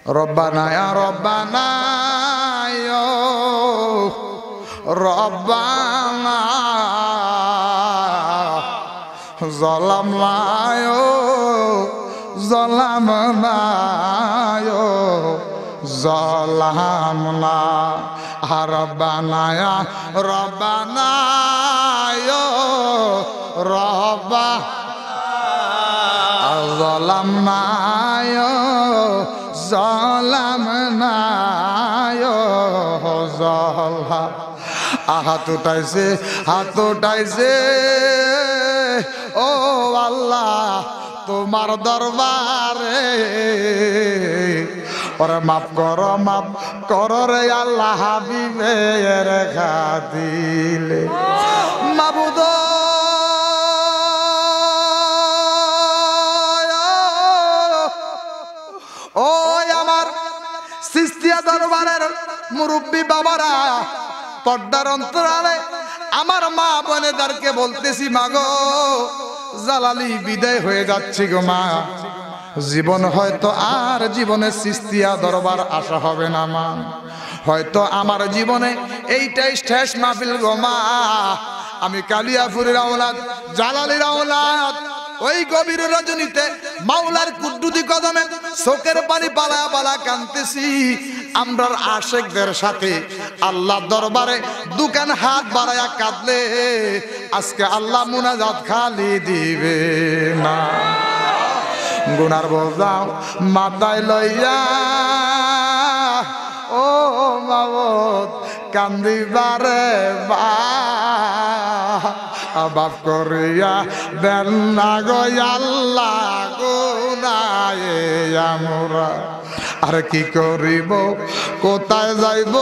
রব্বানা ইয়া রব্বানা ইয়া রব্বানা যালামনা ইয়া যালামনা ইয়া যালামনা রব্বানা ইয়া রব্বানা ইয়া রব্বানা যালামনা ইয়া যালামনা ইয়া যালামনা হাত উঠাইছে ও আল্লাহ তোমার দরবারে ওরে মাফ করো রে আল্লাহ হাবিবের খাতিলে মাবুদ ও আমার সিস্তিয়া দরবারের মুরব্বী বাবারা পর্দার অন্তরালে আমার মা বোনেদেরকে বলতেছি মাগো জালালি বিদায় হয়ে যাচ্ছি গো মা জীবন হয়তো আর জীবনে সিস্তিয়া দরবার আসা হবে না মা হয়তো আমার জীবনে এইটাই শেষ মাহফিল গো মা আমি কালিয়াপুরের আওলাদ জালালির আওলাদ ওই গভীর রজনীতে মাওলার কুদ্দুতি কদমে চোখের পানি পালা পালা কাঁদতেছি আমরার আশেকদের সাথে আল্লাহ দরবারে দুকান হাত বাড়ায়া কাঁদলে আজকে আল্লাহ মুনাজাত খালি দিবে না গুনার বোঝাও মাথায় লইয়া ও মাবুদ কান্দিবারে বা বাপ করিয়া দেন না গো আল্লাহ গুনায়ে আমরা আর কি করিব কোথায় যাইব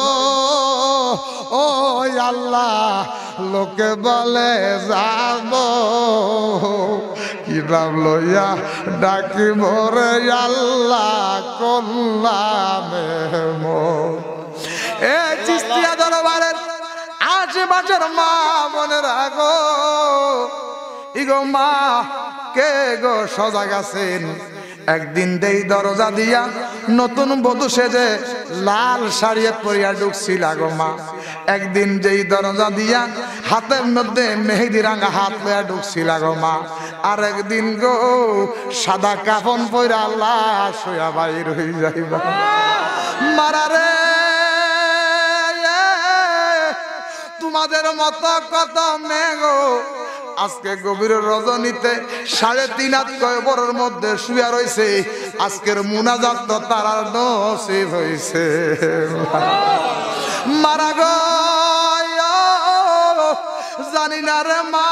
ও আল্লাহ লোকে বলে যাব কি নাম লইয়া ডাকিব রে আল্লাহ কল্লামে এ চিস্তিয়া দরবারের আশেপাশের মা বোনেরা গো ইগো মা কে গো সজাগ আছেন একদিন দেই দরজা দিয়া নতুন বধূ সেজে লাল শাড়ি পরিয়া ঢুকছিল গো মা একদিন যেই দরজা দিয়া হাতের মধ্যে মেহেদি রাঙা হাত লইয়া ঢুকছিল গো মা আর একদিন গো সাদা কাফন পইরা লাশ হইয়া বাইর হই যাইবা মারারে তোমাদের মতো কত মেঘো আজকে গভীর রজনীতে 3.5 হাত কবরের মধ্যে শুয়ে রয়েছে আজকের মুনাজাত তো তারা নসিব হইছে মারা গো জানি না রে মা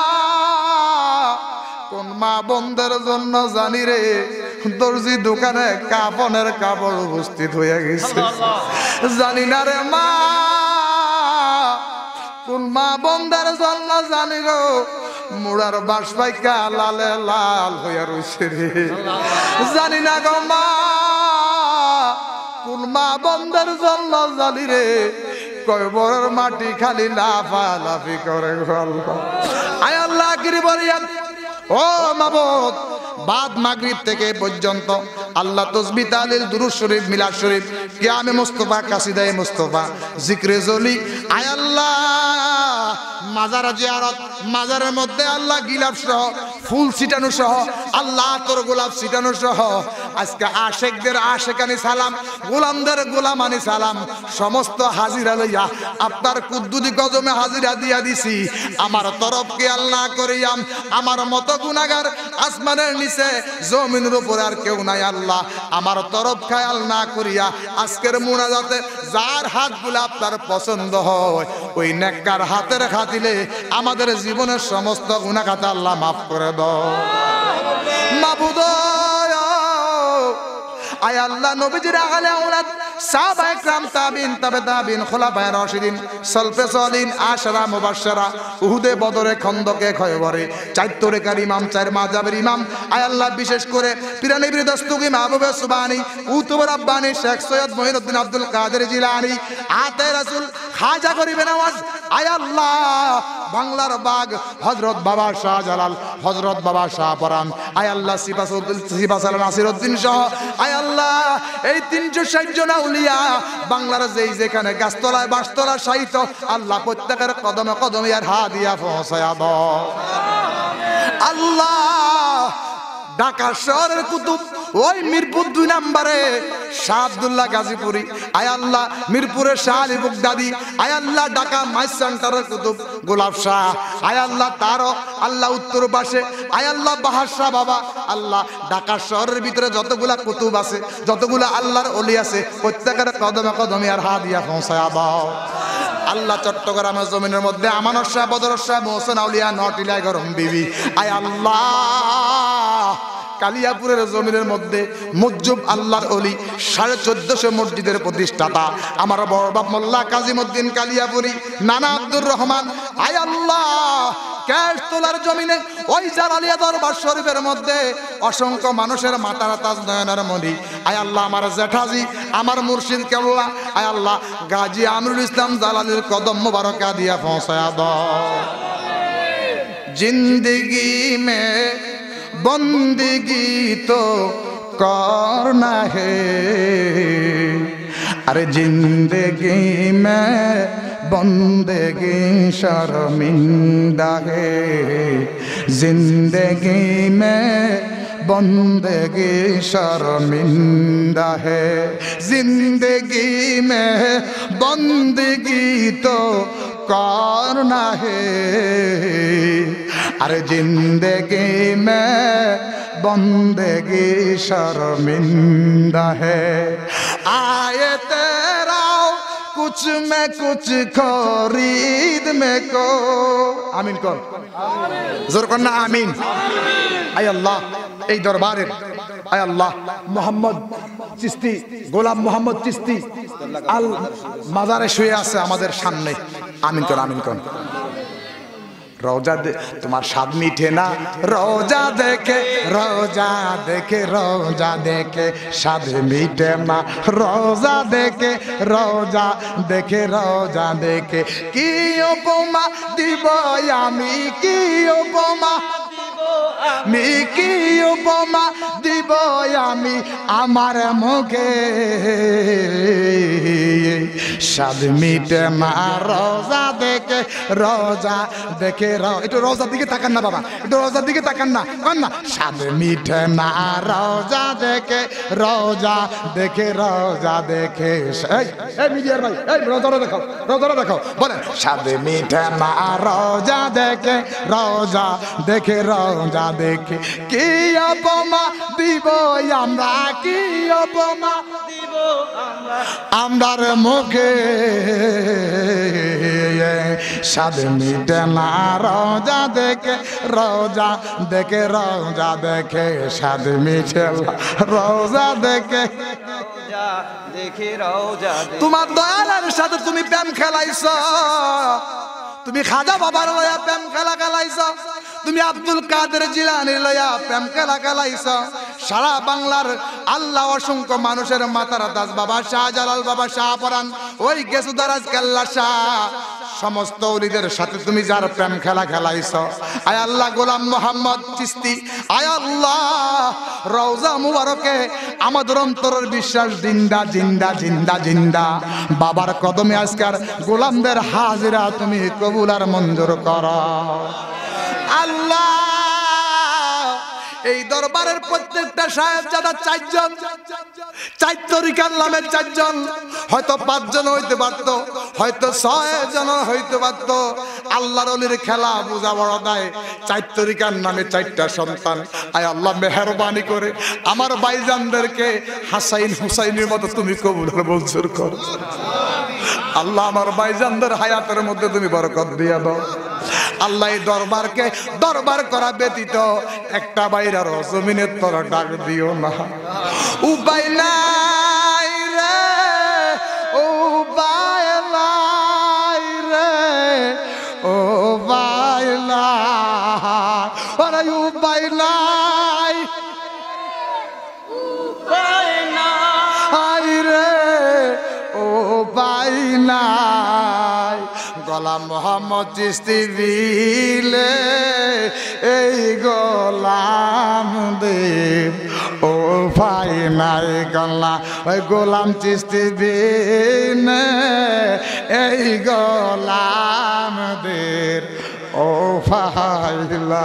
কোন মা বন্ধের জন্য জানি রে দর্জি দোকানে কাফনের কাপড় উপস্থিত হয়ে গেছে জানি না রে মা কোন মা বন্ধের জন্য জানি গো মুড়ার বাস পাইকা লালে লাল হইয়া রইছে রে জানি না গো মা কোন মা বন্ধের জন্য জানি রে কবরের মাটি খালি লাফালাফি করে গল্প আয় আল্লাহ গিরিবরিয়ান ও মাবুদ বাদ মাগরিব থেকে পর্যন্ত আল্লাহ তাসবিহ তাহলিল দুরূদ শরীফ মিলাদ শরীফ কিয়ামে মুস্তাফা কাসিদায়ে মুস্তাফা জিকরে জলি আয় আল্লাহ মাজার জিয়ারত মাজারের মধ্যে আল্লাহ গিলাফ সহ ফুল ছিটানো সহ আল্লাহ তোর গোলাপ ছিটানো সহ আজকে আশেকদের আশেকানি সালাম গোলামদের গোলামানি সালাম সমস্ত হাজিরা লইয়া আপনার কুদ্দুতি কদমে হাজিরা দিয়া দিছি আমার তরফকে আল্লাহ করিয়াম আমার মতো গুনাহগার আসমানের নিচে জমিনের উপরে আর কেউ নাই আল্লাহ আমার তরফ খেয়াল না করিয়া আজকের মুনাজাতে যার হাতগুলো আপনার পছন্দ হয় ওই নেককার হাতের খাতিলে আমাদের জীবনের সমস্ত গুনাহ খাতা আল্লাহ মাফ করে দাও মাবুদ আয় আল্লাহ নবীজির আলে আওলাদ সাহাবায়ে کرام তাবিন তাবে তাবিন খুলাফায়ে রাশিদিন সলফে সালিহিন আশরা মুবাশশারা উহুদে বদরে খন্দকে খয়বরে চাইত্তরেকার ইমাম চার মাযহাবের ইমাম আয় আল্লাহ বিশেষ করে পিরানবীর দস্তগি মাহবুবে সুবহানী উতুব রাব্বানী শেখ সৈয়দ মঈনুদ্দিন আব্দুল কাদের জিলানী আতে রাসূল খাজা গরিবে নওয়াজ আয় আল্লাহ বাংলার বাগ হযরত বাবা শাহজালাল, হযরত বাবা শাহপরান, আয় আল্লাহ সিপাসাল নাসিরউদ্দিন সহ আয় আল্লাহ এই 360 জন আউলিয়া বাংলার যেই যেখানে গাছতলায় বাসতলায় শায়িত আল্লাহ প্রত্যেকের কদমে কদমে আর হাত দিয়া পৌঁছায়া দাও আল্লাহ। ঢাকা শহরের কুতুব ওই মিরপুর 2 নম্বরে শাহ আব্দুল্লাহ গাজীপুরি, আয় আল্লাহ মিরপুরের শাহ আলী বুগদাদি, আয় আল্লাহ ঢাকা মাইস সেন্টারের কুতুব গোলাপ শাহ, আয় আল্লাহ তারও আল্লাহ উত্তর পাশে আয় আল্লাহ বাহার শাহ বাবা, আল্লাহ ঢাকা শহরের ভিতরে যতগুলা কুতুব আছে যতগুলা আল্লাহর ওলি আছে প্রত্যেকের কদমে কদমে আর হাত দিয়া পৌঁছায়া দাও আল্লাহ। চট্টগ্রামের জমিনের মধ্যে আমানত শাহ, বদর শাহ, মোহসেন আউলিয়া, নটিলা, গরম বিবি, আয় আল্লাহ কালিয়াপুরের জমিনের মধ্যে মুজ্জুব আল্লাহর ওলি 1450 মসজিদের প্রতিষ্ঠাতা আমার বড় বাপ মোল্লা কাজীমউদ্দিন কালিয়াপুরি, নানা আব্দুর রহমান, আয় আল্লাহ ক্যাশ তোলার জমিনে ওই জালালিয়া দরবার শরীফের মধ্যে অসংখ্য মানুষের মাতার তাজ নয়নের মণি, আয় আল্লাহ আমার জেঠাজি আমার মুর্শিদ কেবলা, আয় আল্লাহ গাজী আমরুল ইসলাম জালালির কদম মুবারকা দিয়া পৌঁছায়া দাও। जिंदगी में बंदगी तो करना है, अरे जिंदगी में बंदगी शर्मिंदा है, जिंदगी में बंदगी शर्मिंदा है, जिंदगी में बंदगी तो करना है, अरे जिंदगी में बंदगी शर्मिंदा है, आए तेरा कुछ में कुछ खरीद में को आमीन कर जोर करना आमीन। आय अल्लाह এই দরবারের আয় আল্লাহ মোহাম্মদ চিশতি, গোলাম মোহাম্মদ চিশতি আল মাজারে শুয়ে আছে আমাদের সামনে, আমিন কর আমিন কর। রোজা তোমার স্বাদ মিঠে না, রোজা দেখে রোজা দেখে রোজা দেখে স্বাদ মিঠে না, রোজা দেখে রোজা দেখে রোজা দেখে কি উপমা দিব আমি, কি উপমা আমি, কি উপমা দিব আমি আমার মুখে, স্বাদ মিটে না রোজা দেখে রোজা দেখে। একটু রোজার দিকে তাকান না বাবা, একটু রোজার দিকে তাকান না, কান না, স্বাদ মিটে না রোজা দেখে রোজা দেখে রোজা দেখে। এই মিডিয়ার ভাই এই রোজাটা দেখাও, রোজাটা দেখাও, বলেন স্বাদ মিটে না রোজা দেখে রোজা দেখে রোজা দেখে কি উপমা দিব আমরা, কি উপমা দিব আমরার মুখে, স্বাদ মিটে না রোজা দেখে রোজা দেখে রোজা দেখে, স্বাদ মিটে রোজা দেখে দেখে রোজা। তোমার দয়ালের সাথে তুমি প্রেম খেলাইছ, তুমি খাজা বাবার লয়া প্রেম খেলা খেলাইছ, তুমি আব্দুল কাদের জিলানী লয়া প্রেম খেলা খেলাইছ, সারা বাংলার আল্লাহ অসংখ্য মানুষের মাতার তাজ বাবা শাহজালাল, বাবা শাহপরান, ওই গেসুদারাজ কেল্লা শাহ সমস্ত ওলিদের সাথে তুমি যার প্রেম খেলা খেলাইছ, আয় আল্লাহ গোলাম মোহাম্মদ চিশতি, আয় আল্লাহ রওজা মুবারকে আমাদের অন্তরের বিশ্বাস জিন্দা জিন্দা জিন্দা জিন্দা, বাবার কদমে আজকার গোলামদের হাজিরা তুমি কবুল আর মঞ্জুর করো আল্লাহ। এই দরবারের প্রত্যেকটা সাহেবজাদা 4 জন, 4 তরিকার নামে 4 জন, হয়তো 5 জন হইতে পারতো, হয়তো 6 জন হইতে পারতো। আল্লাহর ওলির খেলা বুঝা বড় দেয়, 4 তরিকার নামে 4টা সন্তান। আয় আল্লাহ মেহেরবানি করে আমার ভাইজানদেরকে হাসাইন হুসাইনের মতো তুমি কবুল আর মঞ্জুর করো আল্লাহ। আমার ভাইজানদের হায়াতের মধ্যে তুমি বরকত দিয়া দাও আল্লাহ। এই দরবারকে দরবার করা ব্যতীত একটা বাইরের জমিনের তোর ডাক দিও না, উপায় নাই রে, উপায় নাই রে, উপায় নাই, ওরে উপায় নাই, উপায় নাই রে, উপায় নাই। গোলাম মোহাম্মদ চিশতি বিলে এই গোলাম দে ও ভাই নাই গলা ওই গোলাম চিশতি বিনে এই গোলাম দে ও ভাইলা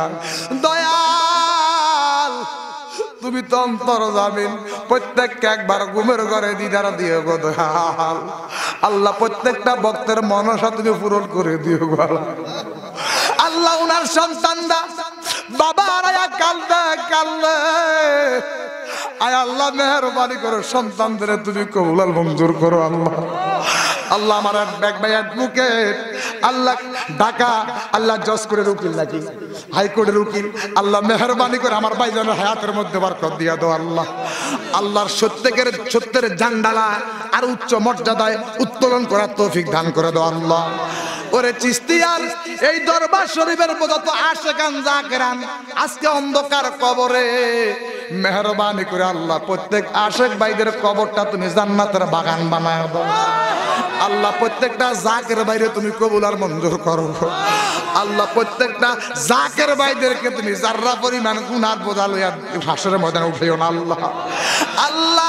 দয়াল তুমি তো অন্তর যাবেন প্রত্যেককে একবার ঘুমের ঘরে দিদার দিও গো দয়াল আল্লাহ প্রত্যেকটা ভক্তের মনসা তুমি পূরণ করে দিও গো আল্লাহ উনার সন্তানরা বাবা আয়া কান্দে আয় আল্লাহ মেহরবানি করো সন্তানদের তুমি কবুল মঞ্জুর করো আল্লাহ আল্লাহ আমার এক ভাই অ্যাডভোকেট আল্লাহ ঢাকা আল্লাহ জজ করে উকিল নাকি হাইকোর্টের উকিল আল্লাহ মেহরবানি করে আমার ভাইজানের হায়াতের মধ্যে বরকত দিয়া দাও আল্লাহ আল্লাহর সত্যের জান্ডালা আর উচ্চ মর্যাদায় উত্তোলন করার তৌফিক দান করে দাও আল্লাহ ওরে চিশতিয়ার এই দরবার শরীফের যত আশিকান জাকিরান আজকে অন্ধকার কবরে মেহরবানি করে আল্লাহ প্রত্যেক আশিক ভাইদের কবরটা তুমি জান্নাতের বাগান বানায় দাও আল্লাহ প্রত্যেকটা জাকের বাইরে তুমি কবুল আর মঞ্জুর করো আল্লাহ প্রত্যেকটা জাকের ভাইদেরকে তুমি যাররা পরিমাণ গুনাহ বোঝা লইয়া হাসরের ময়দানে উঠাইও না আল্লাহ আল্লাহ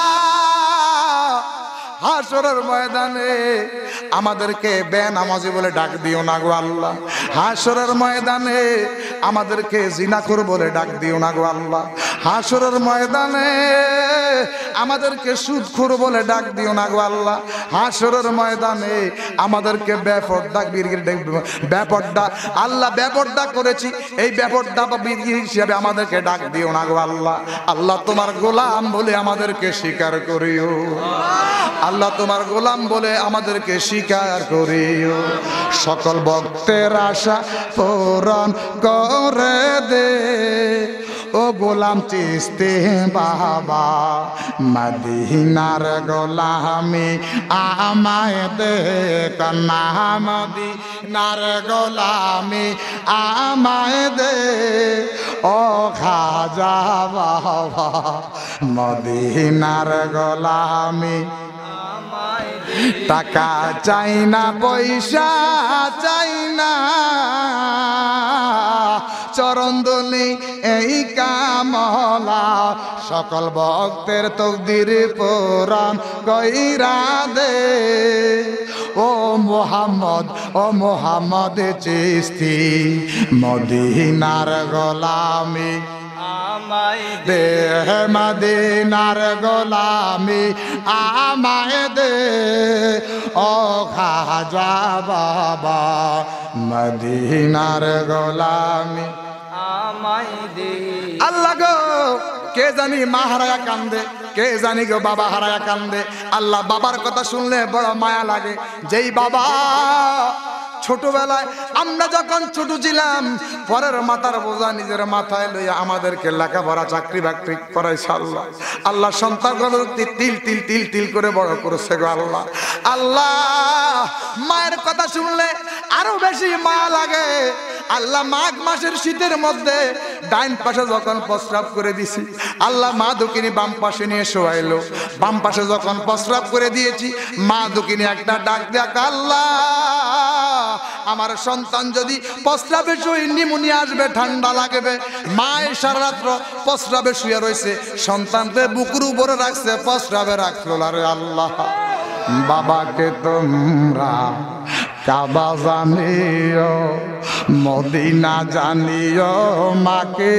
হাসরের ময়দানে আমাদেরকে বেনামাজি বলে ডাক দিও না গো আল্লাহ হাসরের ময়দানে আমাদেরকে জিনাখোর বলে ডাক দিও না গো আল্লাহ হাসরের ময়দানে আমাদেরকে সুদখোর বলে ডাক দিও না গো আল্লাহ হাসরের ময়দানে আমাদেরকে বেপরদা আল্লাহ বেপরদা করেছি এই বেপরদা বা বীরগির হিসাবে আমাদেরকে ডাক দিও না গো আল্লাহ আল্লাহ তোমার গোলাম বলে আমাদেরকে স্বীকার করিও আল্লাহ তোমার গোলাম বলে আমাদেরকে স্বীকার করিও সকল ভক্তের আশা পূরণ করে দে ও গোলাম চিশতি বাবা মদিনার গোলামি আমায় দে কন্যা মদিনার গোলামি আমায় দে ও খাজা বাবা মদিনার গোলামি টাকা চাই না পয়সা চাই না চরণ দুলি এই কামলা সকল ভক্তের তকদির পুরাণ কইরা দে ও মোহাম্মদ চিশতি মদিনার গোলামি আমায় দে মদিনার গোলামি আমায় দে ও খাজা বাবা মদিনার গোলামি আমায় দে আল্লাহ গো কে জানি মা হারায়া কান্দে কে জানি গো বাবা হারায়া কান্দে আল্লাহ বাবার কথা শুনলে বড় মায়া লাগে যেই বাবা ছোটবেলায় আমরা যখন ছোট ছিলাম পরের মাথার বোঝা নিজের মাথায় লইয়া আমাদেরকে লেখাপড়া চাকরি বাকরি করাইছে আল্লাহ আল্লাহ সন্তানগুলো তিল তিল তিল তিল করে বড় করেছে গো আল্লাহ আল্লাহ মায়ের কথা শুনলে আরো বেশি মায়া লাগে আল্লাহ মাঘ মাসের শীতের মধ্যে ডাইন পাশে যখন প্রস্রাব করে দিছি আল্লাহ মা দুকিনি বাম পাশে নিয়ে শোয়াইলো বাম পাশে যখন প্রস্রাব করে দিয়েছি মা দুকিনি একটা ডাক দেয়া আল্লাহ আমার সন্তান যদি প্রস্রাবে শুয়ে নিমোনিয়া আসবে ঠান্ডা লাগবে মায়ের সারা রাত্র প্রস্রাবে শুয়ে রয়েছে সন্তানকে বুকুর উপরে রাখছে প্রস্রাবে রাখলো আরে আল্লাহ বাবাকে তোমরা কাবা জানিও মদিনা জানিও মাকে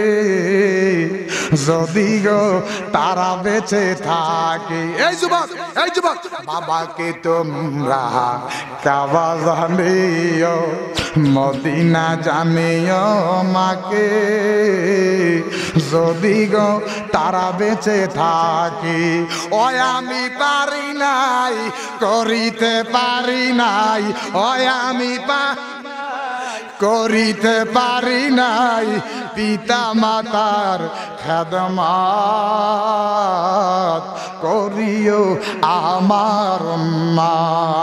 যদি গো তারা বেঁচে থাকে এই যুবক বাবাকে তোমরা কাবা জানিও মদিনা জানিও মাকে যদি গো তারা বেঁচে থাকে ওই আমি পারি নাই করিতে পারি নাই ওই আমি করিতে পারি নাই পিতা মাতার খেদমত করিও আমার মা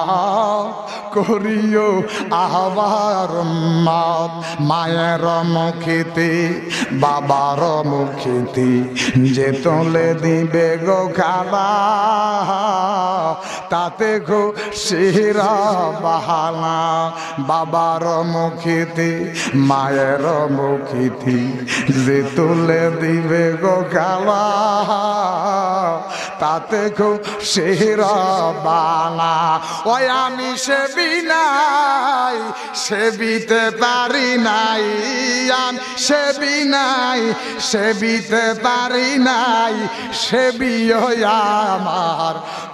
করিও আমার মত মায়ের মুখিতে বাবার মুখিতে যে তোলে দিবে গো খালা তাতে খুশিরা বাহানা বাবার মুখিতে মায়ের মুখিতে যে তুলে দিবে গো গাওয়া তাতে খুশিরা বানা ওই আমি সেবি নাই সেবিতে পারি নাই আমি সেবি নাই সেবিতে পারি নাই সেবিও আমার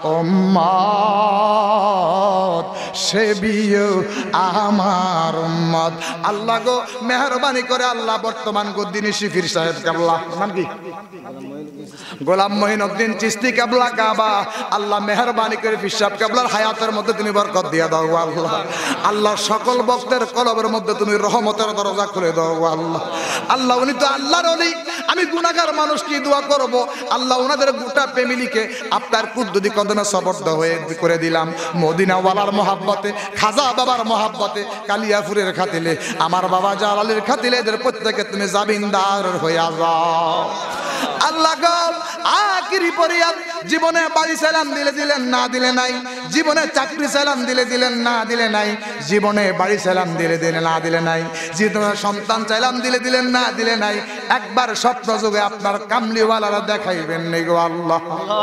উম্মত সেবিও আমার উম্মত আল্লাহ গো মেহরবানি করে আল্লাহ বর্তমান গদ্দিনী শিফির সাহেব কেবলা নাম কি গোলাম মঈনুদ্দিন চিশতি কেবলা কাবা আল্লাহ মেহরবানি করে পীর সাহেব কেবলার হায়াতের মধ্যে তুমি বরকত দিয়ে দাও আল্লাহ আল্লাহ সকল ভক্তের কলবের মধ্যে তুমি রহমতের দরজা খুলে দাও আল্লাহ আল্লাহ উনি তো আল্লাহর ওলি আমি গুনাহগার মানুষ কি দোয়া করব আল্লাহ ওনাদের গোটা ফ্যামিলিকে আপনার কুদ্দুদি কদমে সবর্দ হয়ে করে দিলাম মদিনা ওয়ালার মহব্বতে খাজা বাবার মহব্বতে কালিয়াপুরের খাতিলে আমার বাবা জালালের খাতিলে এদের প্রত্যেকে তুমি জামিনদার হয়ে যাও আল্লাহ গো আখিরি পরিয়াদ জীবনে বাড়ি সালাম দিলে দিলেন না দিলে নাই জীবনে চাকরি সালাম দিলে দিলেন না দিলে নাই জীবনে বাড়ি সালাম দিলে দিলে না দিলে নাই জীবনে সন্তান চাইলাম দিলে দিলেন না দিলে নাই একবার স্বপ্ন যুগে আপনার কামলিওয়ালারা দেখাইবেন নি গো আল্লাহ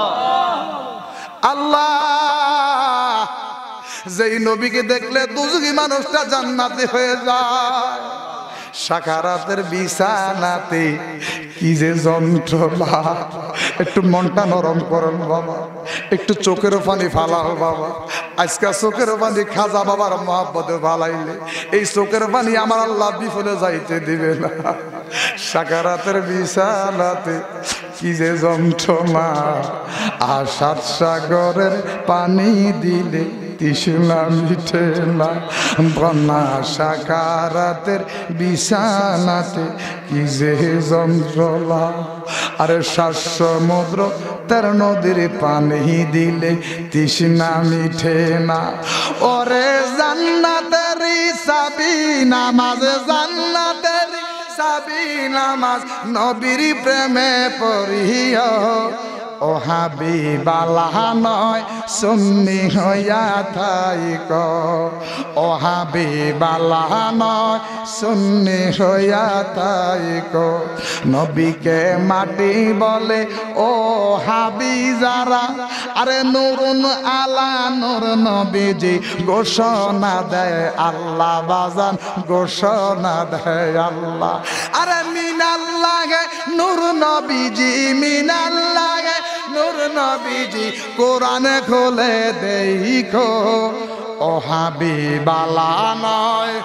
আল্লাহ যেই নবীকে দেখলে দুজুগি মানুষটা জান্নাতে হয়ে যায় সাকারাতের বিছানাতে কি যে যন্ত্রণা একটু মনটা নরম করেন বাবা একটু চোখের পানি ফালাও বাবা আজকে চোখের পানি খাজা বাবার মহব্বতে ফালাইলে এই চোখের পানি আমার আল্লাহ বিফলে যাইতে দিবে না সাকারাতের বিছানাতে কি যে যন্ত্রণা আশার সাগরের পানি দিলে তৃষ্ণা মিটে না বন্যা সাকারাতের বিছানাতে কি যে যন্ত্রণা আরে শ্বাস সমুদ্র তার নদীর পানি দিলে তৃষ্ণা মিটে না ওরে জান্নাতের চাবি নামাজ জান্নাতের চাবি নামাজ নবীর প্রেমে পড়িও ও হাবিবালা নয় সুন্নি হইয়া থাইক ও হাবিবালা নয় সুন্নি হইয়া থাইক নবীকে মাটি বলে ও হাবি যারা আরে নুরুন আলা নূর নবীজি ঘোষণা দেয় আল্লাহ বাজান ঘোষণা দেয় আল্লাহ আরে মিনাল্লাহে নূর নবীজি মিনাল্লাহে নূর নবীজি কোরআনে খুলে দেখো ও হাবিবালা নয়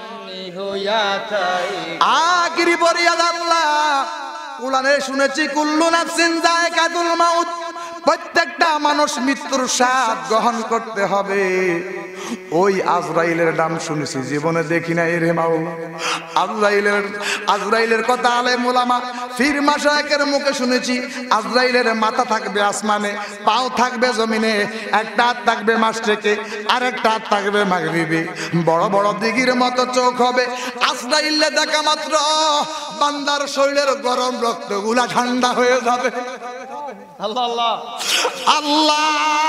আখিরি পরিয়াদ আল্লাহ কোরআনে শুনেছি কুল্লু নাফসিন যায়কাতুল মাউত প্রত্যেকটা মানুষ মৃত্যুর স্বাদ গ্রহণ করতে হবে ওই আজরাইলের নাম শুনেছি জীবনে দেখি না রে মাওলা আজরাইলের কথা আলেম উলামা পীর মাশায়েখের মুখে শুনেছি আজরাইলের মাথা থাকবে আসমানে পাও থাকবে জমিনে একটা হাত থাকবে মাশরিকে আর একটা হাত থাকবে মাগরিবে বড় বড় দিঘির মতো চোখ হবে আজরাইলে দেখা মাত্র বান্দার শরীরের গরম রক্তগুলা ঠান্ডা হয়ে যাবে আল্লাহ আল্লাহ আল্লাহ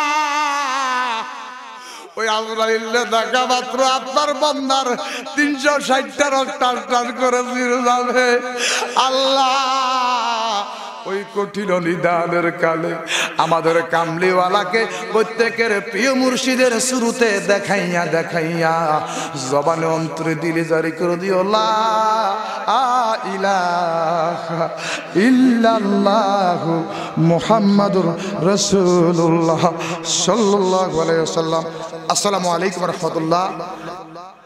ওই আজরাইলে দেখা মাত্র আপনার বান্দার 360টা রক্ত টান করে ফিরে যাবে আল্লাহ ওই কঠিন নিদানের কালে আমাদের কামলিওয়ালাকে প্রত্যেকের প্রিয় মুর্শিদের শুরুতে দেখাইয়া দেখাইয়া জবানে অন্তরে দিলে জারি করে দিও লা ইলাহা ইল্লাল্লাহু মুহাম্মাদুর রাসূলুল্লাহ সাল্লাল্লাহু আলাইহি ওয়াসাল্লাম। আসসালামু আলাইকুম ওয়া রাহমাতুল্লাহ।